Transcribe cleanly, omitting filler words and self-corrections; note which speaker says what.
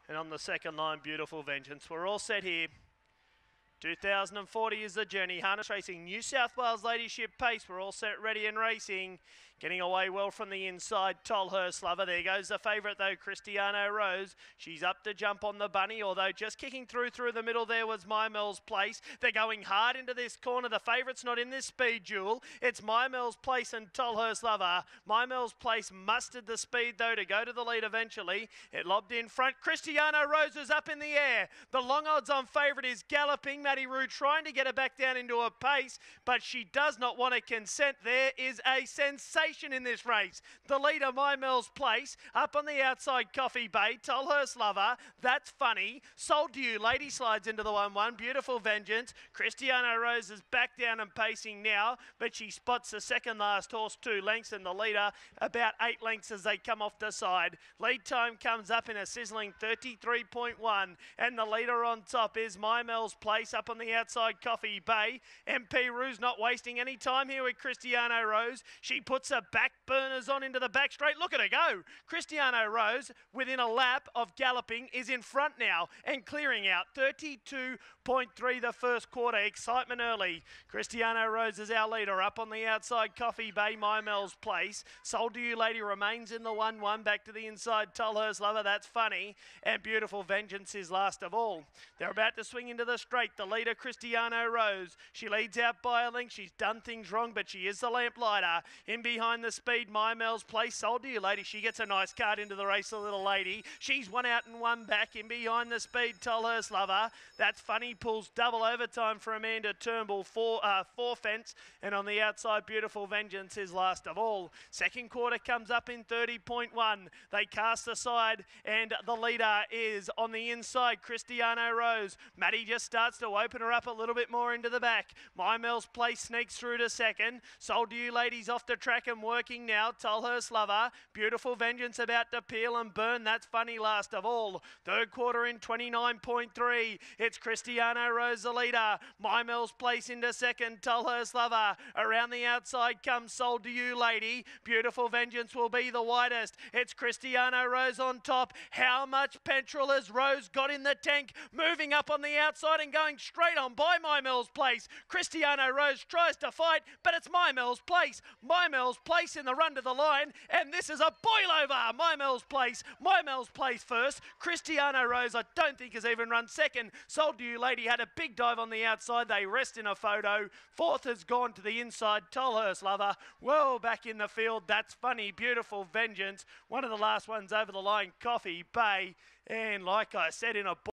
Speaker 1: And on the second line, Beautiful Vengeance. We're all set here. 2040 is the journey. Harness Racing, New South Wales Ladyship Pace. We're all set, ready and racing. Getting away well from the inside, Tolhurst Lover. There goes the favourite though, Cristiano Rose. She's up to jump on the bunny, although just kicking through the middle there was My Mel's Place. They're going hard into this corner. The favourite's not in this speed duel. It's My Mel's Place and Tolhurst Lover. My Mel's Place mustered the speed though to go to the lead eventually. It lobbed in front. Cristiano Rose is up in the air. The long odds on favourite is galloping. Matty Rue trying to get her back down into a pace, but she does not want to consent. There is a sensation in this race. The leader, My Mel's Place, up on the outside, Coffee Bay. Tolhurst Lover, That's Funny. Sold to You, Lady slides into the 1-1. Beautiful Vengeance. Cristiano Rose is back down and pacing now, but she spots the second last horse 2 lengths and the leader about 8 lengths as they come off the side. Lead time comes up in a sizzling 33.1, and the leader on top is My Mel's Place up on the outside, Coffee Bay. MP Rue's not wasting any time here with Cristiano Rose. She puts her back burners on into the back straight. Look at her go. Cristiano Rose, within a lap of galloping, is in front now and clearing out. 32.3 the first quarter. Excitement early. Cristiano Rose is our leader. Up on the outside, Coffee Bay, My Mel's Place. Sold to You Lady remains in the 1-1. Back to the inside, Tolhurst Lover, That's Funny. And Beautiful Vengeance is last of all. They're about to swing into the straight. The leader, Cristiano Rose. She leads out by a length. She's done things wrong, but she is the lamplighter. In behind the speed, My Mel's Place. Sold to You Lady. She gets a nice card into the race, the little lady. She's 1 out and 1 back. In behind the speed, Tolhurst Lover, That's Funny. Pulls double overtime for Amanda Turnbull, 4 fence. And on the outside, Beautiful Vengeance is last of all. Second quarter comes up in 30.1. They cast aside, and the leader is on the inside, Cristiano Rose. Maddie just starts to open her up a little bit more into the back. My Mel's Place sneaks through to second. Sold to You Ladies off the track and working now. Tolhurst Lover, Beautiful Vengeance about to peel and burn. That's Funny last of all. Third quarter in 29.3. It's Cristiano Rose the leader. My Mel's Place into second. Tolhurst Lover. Around the outside comes Sold to You Lady. Beautiful Vengeance will be the widest. It's Cristiano Rose on top. How much petrol has Rose got in the tank? Moving up on the outside and going straight on by My Mel's Place. Cristiano Rose tries to fight, but it's My Mel's Place. My Mel's Place in the run to the line, and this is a boil over. My Mel's Place first. Cristiano Rose, I don't think has even run second. Sold to You Lady had a big dive on the outside. They rest in a photo. Fourth has gone to the inside. Tolhurst Lover, well back in the field. That's Funny. Beautiful Vengeance. One of the last ones over the line, Coffee Bay. And like I said, in a